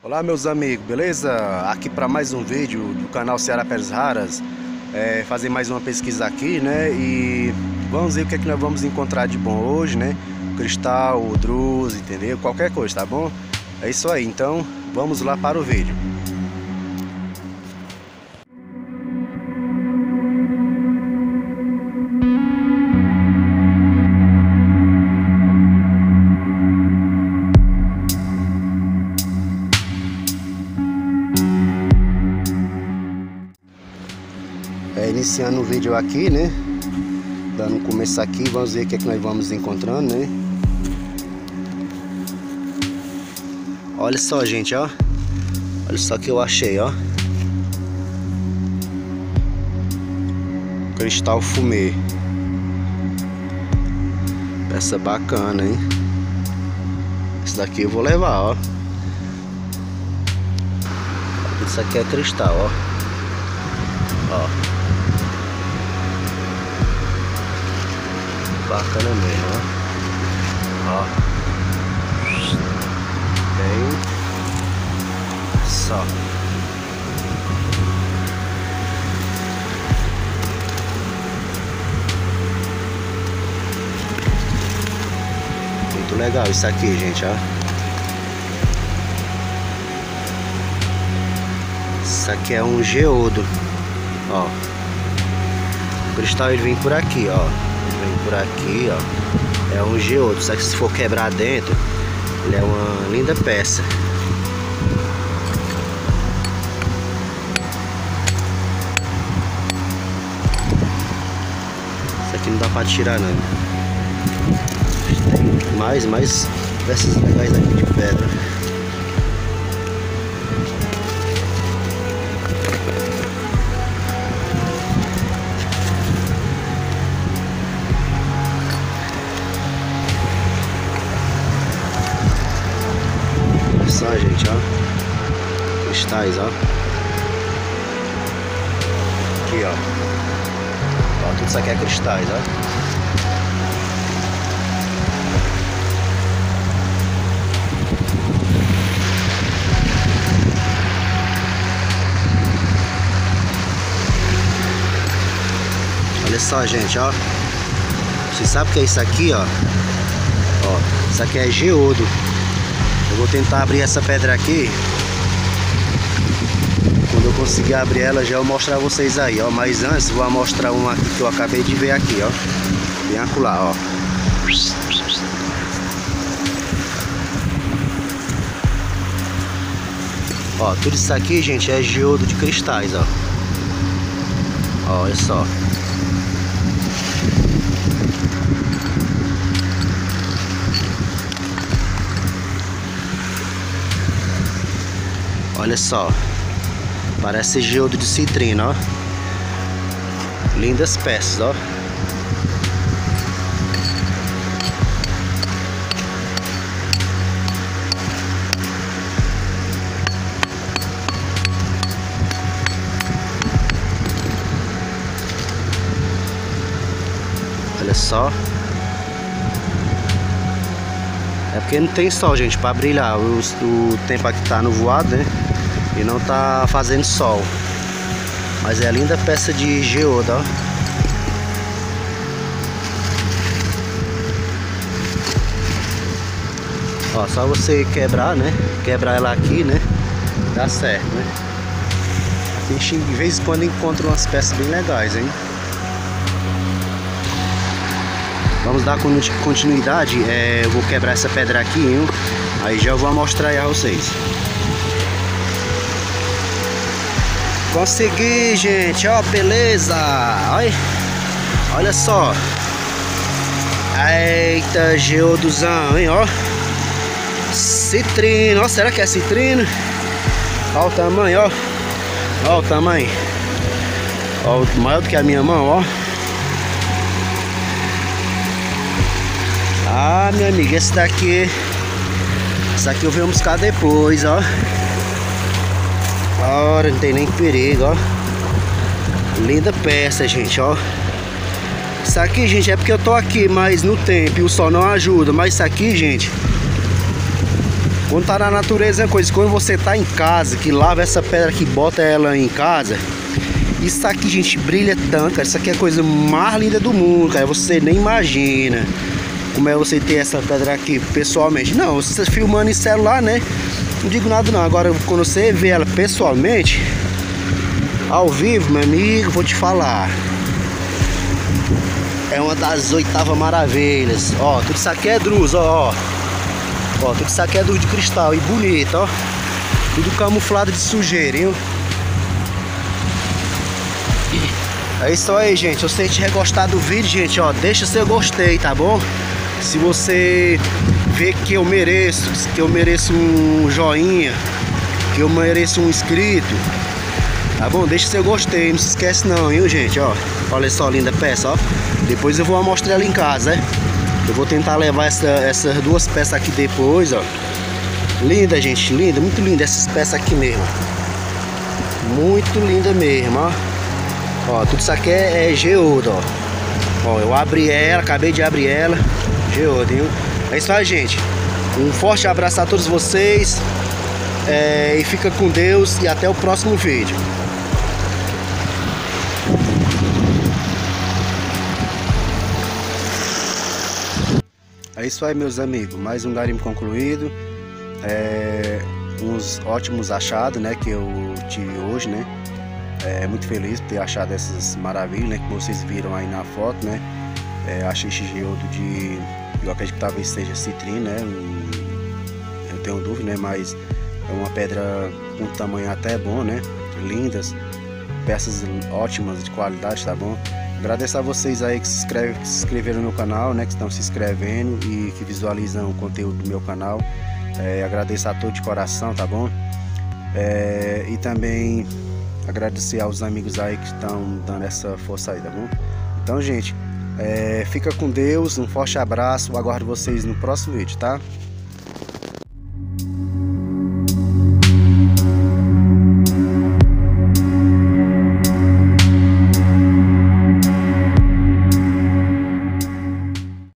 Olá meus amigos, beleza? Aqui para mais um vídeo do canal Ceará Pedras Raras. Fazer mais uma pesquisa aqui, né? E vamos ver o que é que nós vamos encontrar de bom hoje, né? Cristal, drusa, entendeu? Qualquer coisa, tá bom? É isso aí, então vamos lá para o vídeo. Iniciando o vídeo aqui, né? Dando um começo aqui, vamos ver o que é que nós vamos encontrando, né? Olha só, gente, ó. Olha só que eu achei, ó. Cristal fumê. Peça bacana, hein? Esse daqui eu vou levar, ó. Isso aqui é cristal, ó. Ó. Bacana mesmo, ó. Bem só. Muito legal isso aqui, gente, ó. Isso aqui é um geodo, ó. O cristal ele vem por aqui, ó. Vem por aqui, ó. É um geodo, só que se for quebrar dentro, ele é uma linda peça. Isso aqui não dá pra tirar não. Tem mais peças legais aqui de pedra. Só, gente, ó. Cristais, ó. Aqui, ó. Ó, tudo isso aqui é cristais, ó. Olha só, gente, ó. Você sabe o que é isso aqui, ó? Ó, isso aqui é geodo. Eu vou tentar abrir essa pedra aqui. Quando eu conseguir abrir ela, já vou mostrar a vocês aí, ó. Mas antes, vou mostrar uma aqui que eu acabei de ver aqui, ó. Bem acolá, ó. Ó, tudo isso aqui, gente, é geodo de cristais, ó. Ó, olha só. Olha só, parece geodo de citrino, ó. Lindas peças, ó. Olha só. É porque não tem sol, gente, pra brilhar. O tempo aqui tá nuvoado, né? E não tá fazendo sol. Mas é a linda peça de geodo, ó. Ó, só você quebrar, né? Quebrar ela aqui, né? Dá certo, né? A gente de vez em quando encontra umas peças bem legais, hein? Vamos dar continuidade. Eu vou quebrar essa pedra aqui, hein? Aí já vou mostrar aí a vocês. Consegui, gente, ó, beleza. Olha só. Eita, geodozão, hein, ó. Citrino, ó, será que é citrino? Ó o tamanho, ó. Ó o tamanho. Ó, maior do que a minha mão, ó. Ah, meu amigo, esse daqui eu venho buscar depois, ó. Ora, não tem nem perigo, ó. Linda peça, gente, ó. Isso aqui, gente, é porque eu tô aqui mais no tempo e o sol não ajuda. Mas isso aqui, gente, Quando tá na natureza é uma coisa, quando você tá em casa, que lava essa pedra aqui, bota ela em casa, isso aqui, gente, brilha tanto, cara. Isso aqui é a coisa mais linda do mundo, cara. Você nem imagina como é você ter essa pedra aqui pessoalmente. Não, você filmando em celular, né? Não digo nada não. Agora, quando você vê ela pessoalmente, ao vivo, meu amigo, vou te falar. É uma das 8ª maravilhas. Ó, tudo isso aqui é druso, ó. Ó, tudo isso aqui é druso de cristal e bonito, ó. Tudo camuflado de sujeira, hein? É isso aí, gente. Se você tiver gostado do vídeo, gente, ó, deixa seu gostei, tá bom? Se você vê que eu mereço um joinha, que eu mereço um inscrito, tá bom? Deixa seu gostei, não se esquece não, viu, gente, ó. Olha só, linda peça, ó. Depois eu vou mostrar ela em casa, né? Eu vou tentar levar essas 2 peças aqui depois, ó. Linda, gente, linda, muito linda essas peças aqui mesmo. Muito linda mesmo, ó. Ó, tudo isso aqui é geodo, ó. Ó, eu abri ela, acabei de abrir ela. Geodo, viu? É isso aí, gente. Um forte abraço a todos vocês. E fica com Deus e até o próximo vídeo. É isso aí, meus amigos. Mais um garimpo concluído. Uns ótimos achados, né, que eu tive hoje, né? Muito feliz por ter achado essas maravilhas, né, que vocês viram aí na foto, né? Achei esse geodo eu acredito que talvez seja citrino, né? Eu tenho dúvida, né? Mas é uma pedra com tamanho até bom, né? Lindas, peças ótimas de qualidade, tá bom? Agradeço a vocês aí que se inscreveram no meu canal, né? Que estão se inscrevendo e que visualizam o conteúdo do meu canal. Agradeço a todos de coração, tá bom? E também agradecer aos amigos aí que estão dando essa força aí, tá bom? Então, gente, fica com Deus, um forte abraço, aguardo vocês no próximo vídeo, tá?